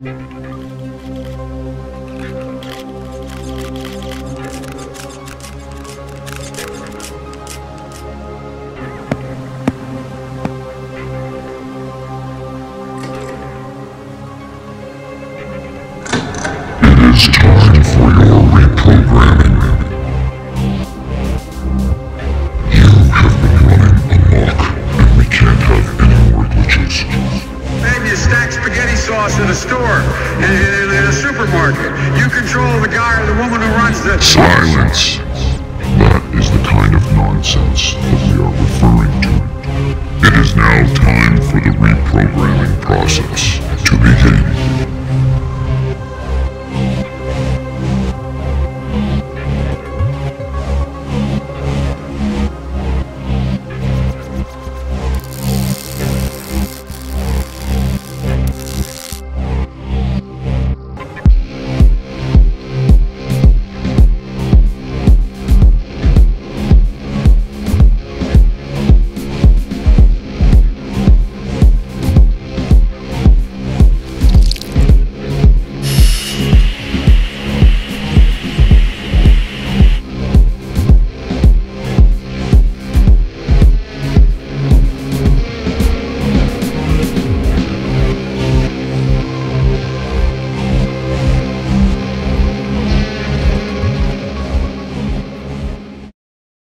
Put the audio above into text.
It's time for your reprogramming. You have been running amok, and we can't have any more glitches. Maybe you stack spaghetti sauce at a store, in a supermarket. You control the guy or the woman who runs the... Silence! That is the kind of nonsense that we are referring to. It is now time for the reprogramming process to begin.